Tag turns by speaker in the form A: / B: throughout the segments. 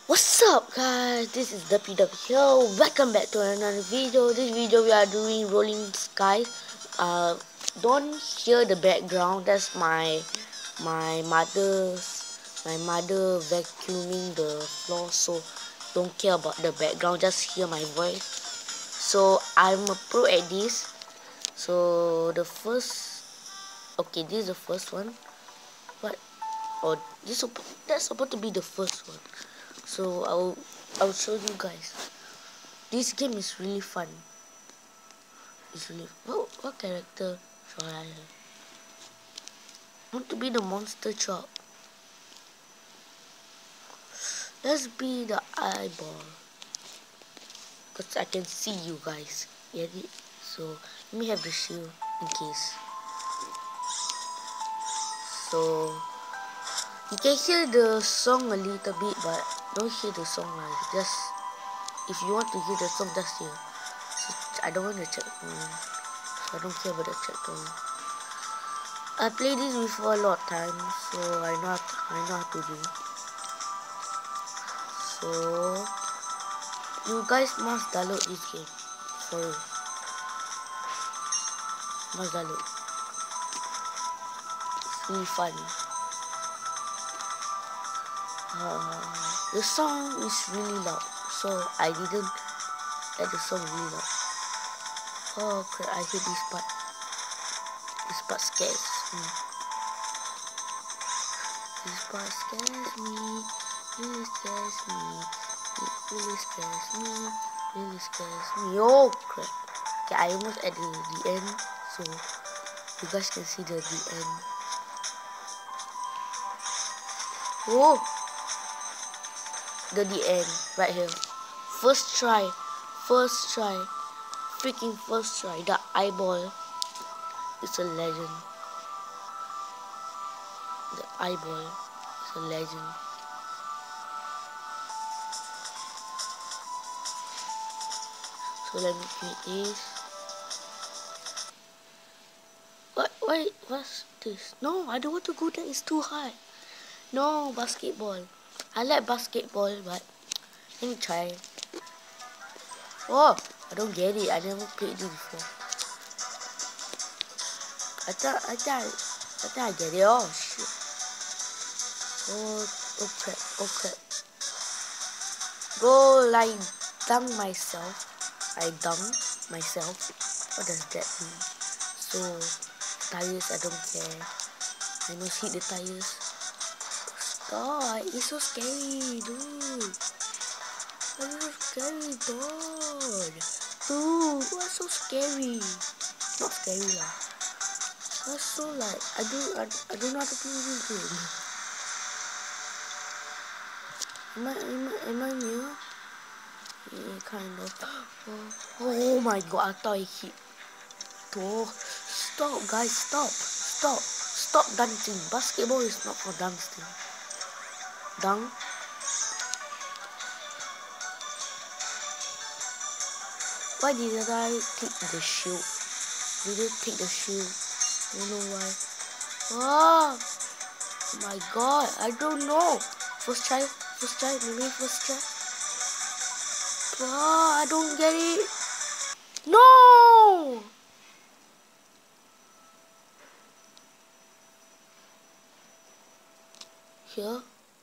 A: What's up guys, this is the PW here. Welcome back to another video. This video we are doing rolling skies. Don't hear the background. That's my mother vacuuming the floor, so don't care about the background, just hear my voice. So I'm a pro at this. So the first, okay, this is the first one. What? Oh, that's supposed to be the first one. So I'll show you guys. This game is really fun. It's really what character shall I have? I want to be the monster chop. Let's be the eyeball. Cause I can see you guys. Get it? So let me have the shield in case. So you can hear the song a little bit, but don't hear the song like just if you want to hear the song, just hear. So I don't want to check so I don't care about the checkpoint. I played this before a lot of times, so I know how to do. So you guys must download this game. So must download. It's really fun. The song is really loud, so I didn't let the song really loud. Oh crap! I hate this part. This part scares me. This part scares me. Really scares me. It really scares me. Really scares me. Oh crap! Okay, I almost at the end, so you guys can see the end. Oh, the end right here. First try, freaking first try. The eyeball is a legend. The eyeball is a legend. So let me create this. Wait, what's this? No, I don't want to go there. It's too hard. No, basketball. I like basketball, but let me try. Oh, I don't get it. I never played this before. I thought I get it. Oh shit. Oh crap. Oh crap. Go like dunk myself. I dunk myself. What does that mean? So tires, I don't care. I know hit the tires. Stop! It's so scary, dude. It's so scary, dude. Dude, what's so scary? Not scary lah. That's so like I don't know how to play this game. Am I new? Yeah, kind of. Oh my god! I thought I hit. Oh, stop, guys! Stop dancing. Basketball is not for dancing. Dunk. Why did I take the shield? Did I take the shield? I don't know why. Oh my god! I don't know. First try, maybe first try. Oh, I don't get it. No! Here.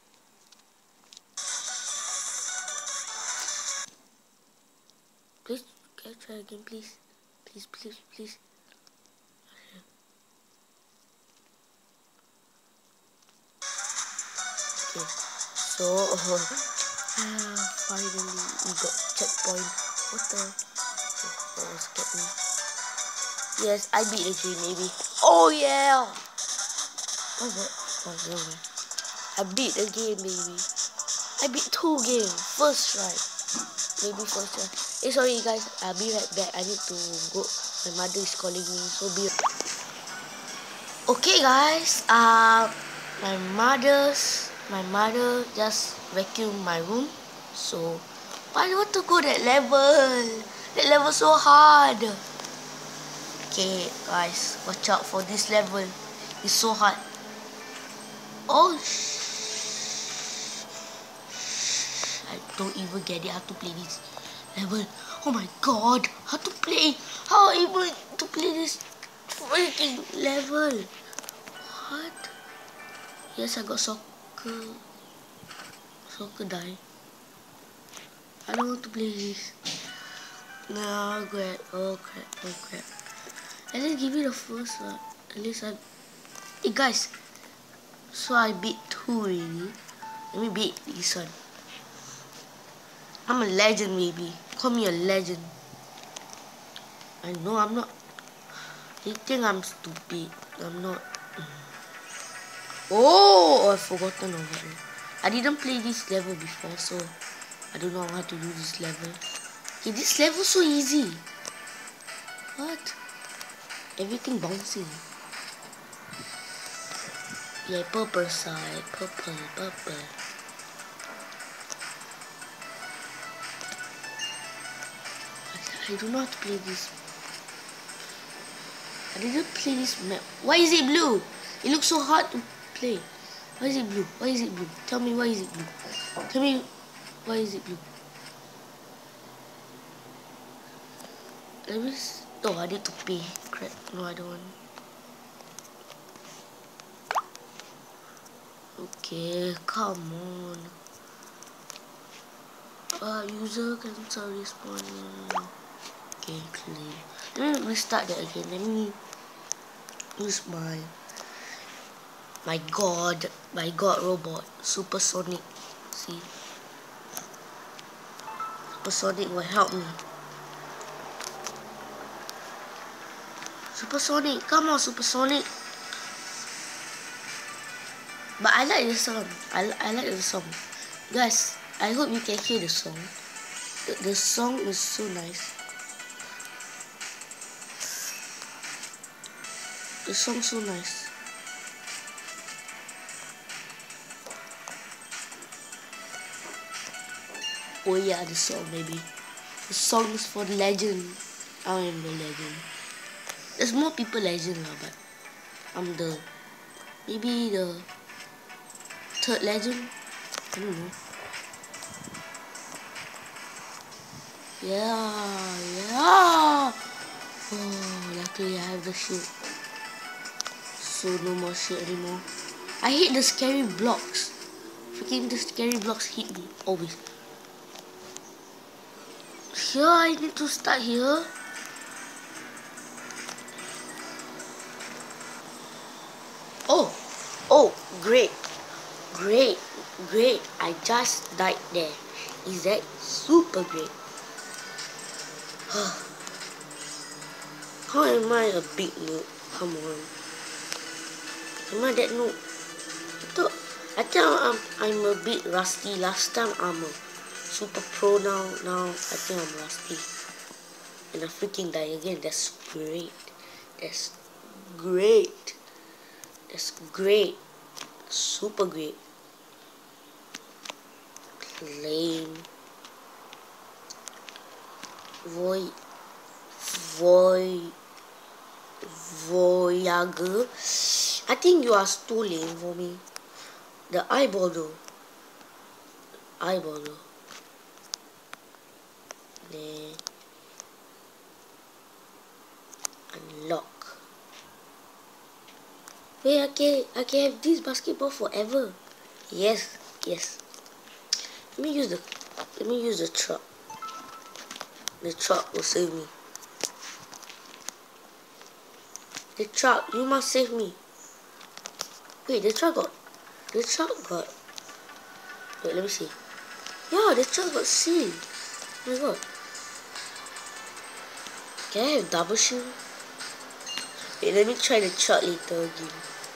A: Please, can I try again, please? Please. Okay, so finally we got checkpoint. What the? Oh, scared me. Yes, I beat the game, maybe. Oh yeah! What's that? Oh no. I beat the game, baby. I beat 2 games. First try. Maybe first try. Hey, sorry guys. I'll be right back. I need to go. My mother is calling me. So be. Okay guys. My mother just vacuumed my room. So I want to go that level. That level so hard. Okay guys, watch out for this level. It's so hard. Oh I don't even get it how to play this level. Oh my god, how to play? How able to play this freaking level? What? Yes, I got soccer. Soccer die. I don't want to play this. No, crap. Oh crap. Oh crap. At least give me the first one. At least I... Hey guys. So I beat 2 already. Let me beat this one. I'm a legend, baby. Call me a legend. I know I'm not. They think I'm stupid. I'm not. Oh, I've forgotten already. I didn't play this level before, so I don't know how to do this level. Okay, this level so easy. What? Everything bouncing. Yeah, purple side. Purple. I don't know how to play this. I didn't play this map. Why is it blue? It looks so hard to play. Why is it blue? Why is it blue? Tell me why is it blue? Tell me why is it blue? Let me... Oh, I need to pay. Crap. No, I don't want. Okay, come on. User cancel respawn. Okay, clean. Let me restart that again. Let me use my god robot, Supersonic. See, Supersonic will help me. Supersonic, come on, Supersonic. But I like the song. I like the song, guys. I hope you can hear the song. The song is so nice. The song's so nice. Oh yeah, the song maybe. The song is for the legend. I am the legend. There's more people legend now, but I'm the maybe the 3rd legend. I don't know. Yeah. Oh, luckily I have the shield. So no more shield anymore. I hate the scary blocks. Freaking the scary blocks hit me always. Here, I need to start here. Oh, great. I just died there. Is that super great? How am I a big noob? Come on. Am I that noob? I think I'm a bit rusty. Last time I'm a super pro. Now I think I'm rusty. And I freaking die again. That's great. That's great. That's great. Super great. Claim. Voyager. I think you are too lame for me. The eyeball though. Then unlock. Wait, I can have this basketball forever. Yes. Let me use the truck. The truck will save me. The truck, you must save me. Wait, the truck got. Wait, let me see. Yeah, the truck got sealed. Oh my god. Can I have double shield? Wait, let me try the truck later again.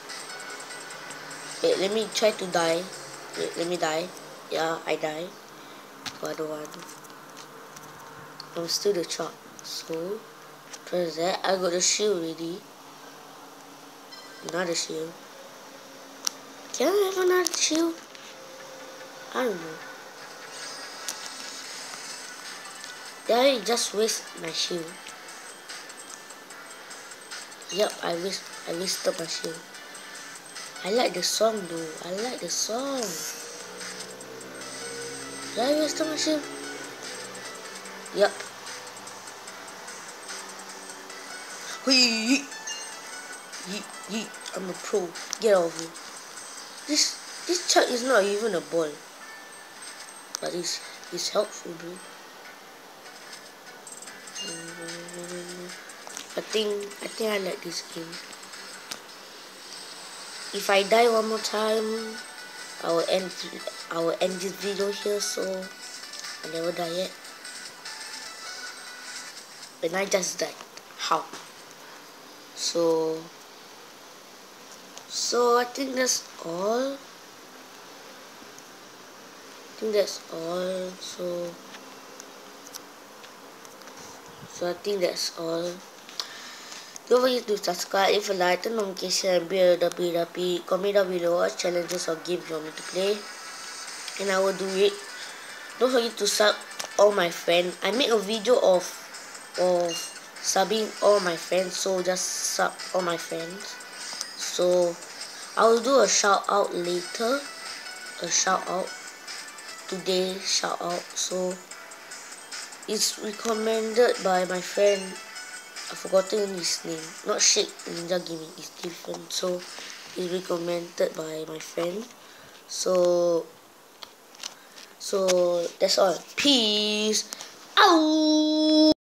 A: Wait, let me try to die. Wait, let me die. Yeah, I die. But I don't want. I'm still the truck. So, press that. I got the shield already. Another shield. Can I have another shield? I don't know. Did I just waste my shield? Yep, I wasted my shield. I like the song though. Did I waste my shield? Yep. Yeet. Yeet, yeet. I'm a pro. Get out of here. This chuck is not even a ball. But it's helpful, bro. I think I like this game. If I die one more time, I will end this video here. So I never die yet. And I just died. How? So I think that's all. So I think that's all. Don't forget to subscribe, leave a like, turn on notification, and be a WW. Comment down below what challenges or games you want me to play, and I will do it. Don't forget to sub all my friends. I made a video of subbing all my friends, so just sub all my friends. So I will do a shout out later. A shout out today. Shout out. So it's recommended by my friend. I've forgotten his name. Not Shake Ninja Gaming. It's different. So it's recommended by my friend. So that's all. Peace out.